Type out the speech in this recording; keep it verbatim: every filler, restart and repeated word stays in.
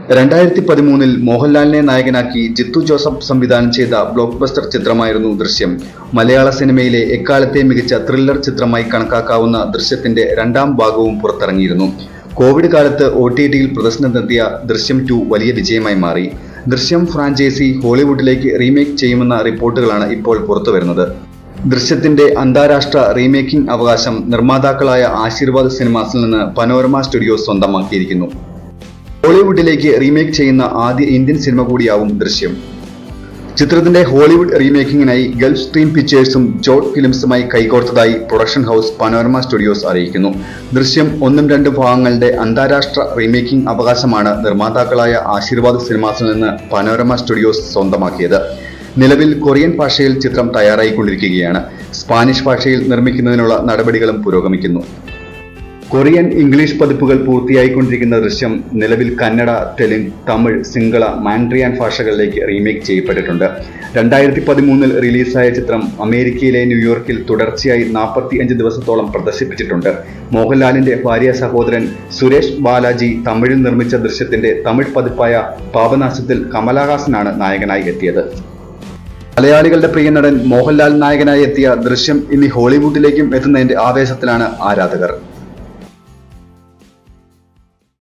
രണ്ടായിരത്തി പതിമൂന്നിൽ മോഹൻലാലിനെ നായകനാക്കി ജിത്തു ജോസഫ് സംവിധാനം ചെയ്ത ബ്ലോക്ക് ബസ്റ്റർ ചിത്രമായിരുന്നു ദൃശ്യം. മലയാള സിനിമയിലെ എക്കാലത്തെ മികച്ച ത്രില്ലർ ചിത്രമായി കണക്കാക്കാവുന്ന ദൃശ്യത്തിന്റെ രണ്ടാം ഭാഗവും പുറത്തിറങ്ങിയിരുന്നു. കോവിഡ് കാലത്ത് ഒ ടി ടിയിൽ പ്രദർശനത്തിനെത്തിയ ദൃശ്യം ടു വലിയ വിജയമായി മാറി. ദൃശ്യം ഫ്രാഞ്ചൈസി ഹോളിവുഡിലേക്ക് റീമേക്ക് ചെയ്യുമെന്ന റിപ്പോർട്ടുകളാണ് ഇപ്പോൾ പുറത്തുവരുന്നത്. ദൃശ്യത്തിന്റെ അന്താരാഷ്ട്ര റീമേക്കിംഗ് അവകാശം നിർമ്മാതാക്കളായ ആശീർവാദ് സിനിമാസിൽ നിന്ന് പനോരമ സ്റ്റുഡിയോസ് സ്വന്തമാക്കിയിരിക്കുന്നു. ഹോളിവുഡിലേക്ക് റീമേക്ക് ചെയ്യുന്ന ആദ്യ ഇന്ത്യൻ സിനിമ കൂടിയാവും ദൃശ്യം. ചിത്രത്തിന്റെ ഹോളിവുഡ് റീമേക്കിംഗിനായി ഗൾഫ് സ്ട്രീം പിക്ചേഴ്സും ജോട്ട് ഫിലിംസുമായി കൈകോർത്തതായി പ്രൊഡക്ഷൻ ഹൗസ് പനോരമ സ്റ്റുഡിയോസ് അറിയിക്കുന്നു. ദൃശ്യം ഒന്നും രണ്ടും ഭാഗങ്ങളുടെ അന്താരാഷ്ട്ര റീമേക്കിംഗ് അവകാശമാണ് നിർമ്മാതാക്കളായ ആശീർവാദ് സിനിമാസിൽ നിന്ന് പനോരമ സ്റ്റുഡിയോസ് സ്വന്തമാക്കിയത്. നിലവിൽ കൊറിയൻ ഭാഷയിൽ ചിത്രം തയ്യാറായിക്കൊണ്ടിരിക്കുകയാണ്. സ്പാനിഷ് ഭാഷയിൽ നിർമ്മിക്കുന്നതിനുള്ള നടപടികളും പുരോഗമിക്കുന്നു. കൊറിയൻ, ഇംഗ്ലീഷ് പതിപ്പുകൾ പൂർത്തിയായിക്കൊണ്ടിരിക്കുന്ന ദൃശ്യം നിലവിൽ കന്നഡ, തെലുങ്ക്, തമിഴ്, സിംഗള, മാൻഡ്രിയാൻ ഭാഷകളിലേക്ക് റീമേക്ക് ചെയ്യപ്പെട്ടിട്ടുണ്ട്. രണ്ടായിരത്തി പതിമൂന്നിൽ റിലീസായ ചിത്രം അമേരിക്കയിലെ ന്യൂയോർക്കിൽ തുടർച്ചയായി നാൽപ്പത്തി അഞ്ച് ദിവസത്തോളം പ്രദർശിപ്പിച്ചിട്ടുണ്ട്. മോഹൻലാലിന്റെ ഭാര്യ സഹോദരൻ സുരേഷ് ബാലാജി തമിഴിൽ നിർമ്മിച്ച ദൃശ്യത്തിന്റെ തമിഴ് പതിപ്പായ പാപനാശത്തിൽ കമലഹാസനാണ് നായകനായി എത്തിയത്. മലയാളികളുടെ പ്രിയ നടൻ മോഹൻലാൽ നായകനായി എത്തിയ ദൃശ്യം ഇനി ഹോളിവുഡിലേക്കും എത്തുന്നതിന്റെ ആവേശത്തിലാണ് ആരാധകർ.